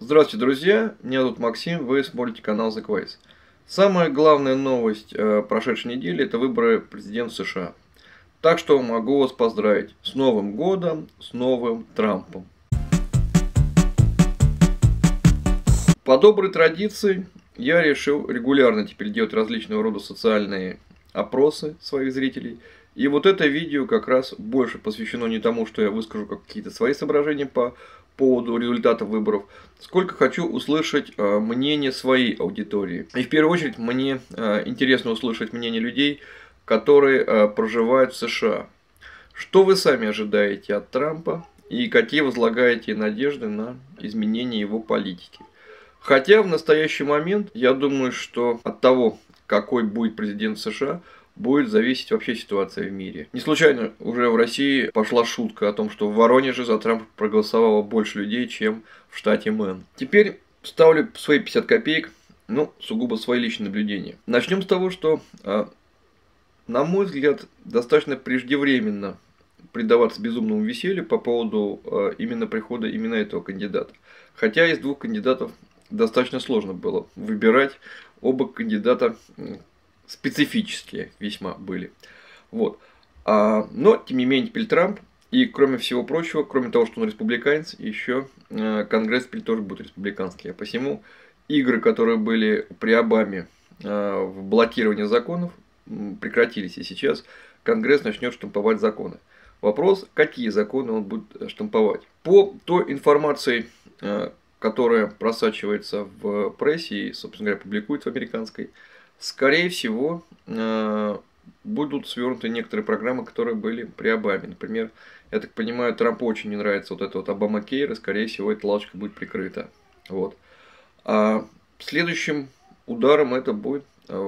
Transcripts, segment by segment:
Здравствуйте, друзья! Меня зовут Максим, вы смотрите канал The Quiz. Самая главная новость прошедшей недели – это выборы президента США. Так что могу вас поздравить с Новым годом, с новым Трампом. По доброй традиции я решил регулярно теперь делать различного рода социальные опросы своих зрителей. И вот это видео как раз больше посвящено не тому, что я выскажу какие-то свои соображения по поводу результатов выборов, сколько хочу услышать мнение своей аудитории. И в первую очередь мне интересно услышать мнение людей, которые проживают в США. Что вы сами ожидаете от Трампа и какие возлагаете надежды на изменение его политики? Хотя в настоящий момент я думаю, что от того, какой будет президент США, будет зависеть вообще ситуация в мире. Не случайно уже в России пошла шутка о том, что в Воронеже за Трампа проголосовало больше людей, чем в штате Мэн. Теперь ставлю свои 50 копеек, сугубо свои личные наблюдения. Начнем с того, что, на мой взгляд, достаточно преждевременно предаваться безумному веселью по поводу именно прихода именно этого кандидата. Хотя из двух кандидатов достаточно сложно было выбирать, оба кандидата специфические весьма были. Вот. Но, тем не менее, теперь Трамп, и кроме всего прочего, кроме того, что он республиканец, еще Конгресс теперь тоже будет республиканский. А посему игры, которые были при Обаме в блокировании законов, прекратились. И сейчас Конгресс начнет штамповать законы. Вопрос, какие законы он будет штамповать. По той информации, которая просачивается в прессе и, собственно говоря, публикуется в американской, скорее всего, будут свернуты некоторые программы, которые были при Обаме. Например, я так понимаю, Трампу очень не нравится вот это вот Обамакейр, и, скорее всего, эта лавочка будет прикрыта. Вот. А следующим ударом это будет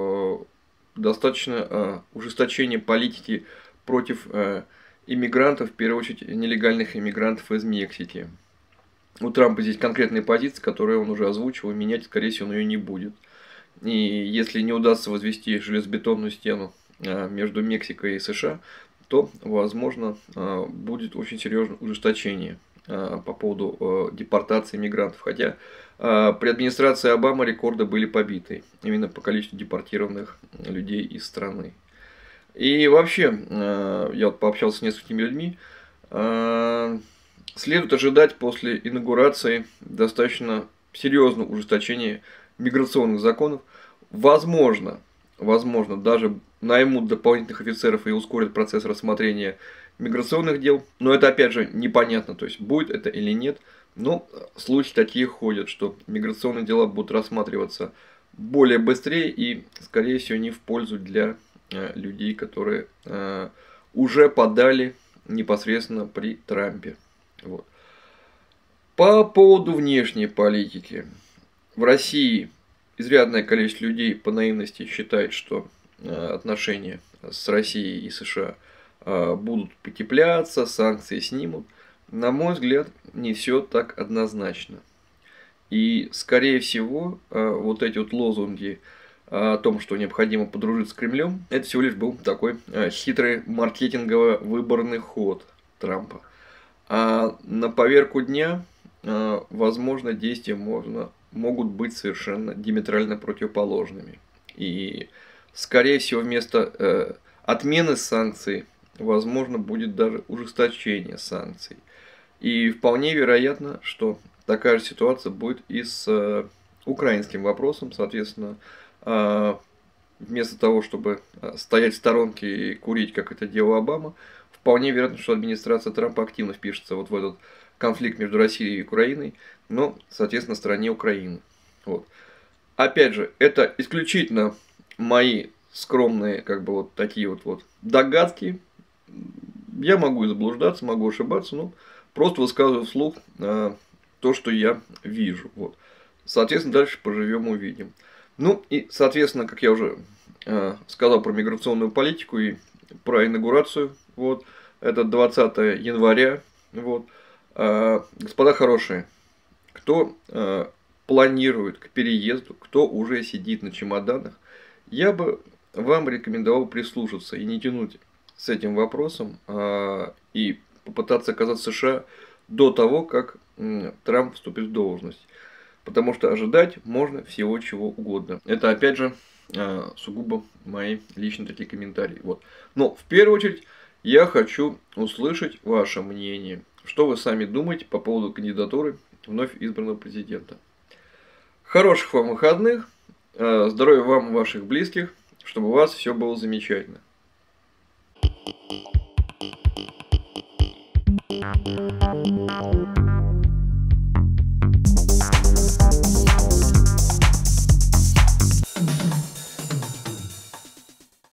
достаточно ужесточение политики против иммигрантов, в первую очередь нелегальных иммигрантов из Мексики. У Трампа здесь конкретная позиция, которую он уже озвучивал, и менять, скорее всего, он ее не будет. И если не удастся возвести железобетонную стену между Мексикой и США, то, возможно, будет очень серьезное ужесточение по поводу депортации мигрантов. Хотя при администрации Обамы рекорды были побиты именно по количеству депортированных людей из страны. И вообще, я вот пообщался с несколькими людьми, следует ожидать после инаугурации достаточно серьезного ужесточения миграционных законов. Возможно, даже наймут дополнительных офицеров и ускорят процесс рассмотрения миграционных дел. Но это, опять же, непонятно, то есть будет это или нет. Но слухи такие ходят, что миграционные дела будут рассматриваться более быстрее и, скорее всего, не в пользу для людей, которые уже подали непосредственно при Трампе. Вот. По поводу внешней политики. В России изрядное количество людей по наивности считает, что отношения с Россией и США будут потепляться, санкции снимут. На мой взгляд, не все так однозначно. И, скорее всего, вот эти вот лозунги о том, что необходимо подружиться с Кремлем, это всего лишь был такой хитрый маркетингово-выборный ход Трампа. А на поверку дня, возможно, действия могут быть совершенно диаметрально противоположными. И, скорее всего, вместо отмены санкций, возможно, будет даже ужесточение санкций. И вполне вероятно, что такая же ситуация будет и с украинским вопросом. Соответственно, вместо того, чтобы стоять в сторонке и курить, как это делал Обама, вполне вероятно, что администрация Трампа активно впишется вот в этот конфликт между Россией и Украиной, но, соответственно, на стороне Украины. Вот. Опять же, это исключительно мои скромные, вот такие вот догадки. Я могу заблуждаться, могу ошибаться, но просто высказываю вслух то, что я вижу. Вот. Соответственно, дальше поживем, увидим. Ну и, соответственно, как я уже сказал про миграционную политику и про инаугурацию, вот, это 20 января, вот. Господа хорошие, кто планирует к переезду, кто уже сидит на чемоданах, я бы вам рекомендовал прислушаться и не тянуть с этим вопросом и попытаться оказаться в США до того, как Трамп вступит в должность. потому что ожидать можно всего чего угодно. Это опять же сугубо мои личные такие комментарии. Вот. Но в первую очередь я хочу услышать ваше мнение. Что вы сами думаете по поводу кандидатуры вновь избранного президента. Хороших вам выходных, здоровья вам и ваших близких, чтобы у вас все было замечательно.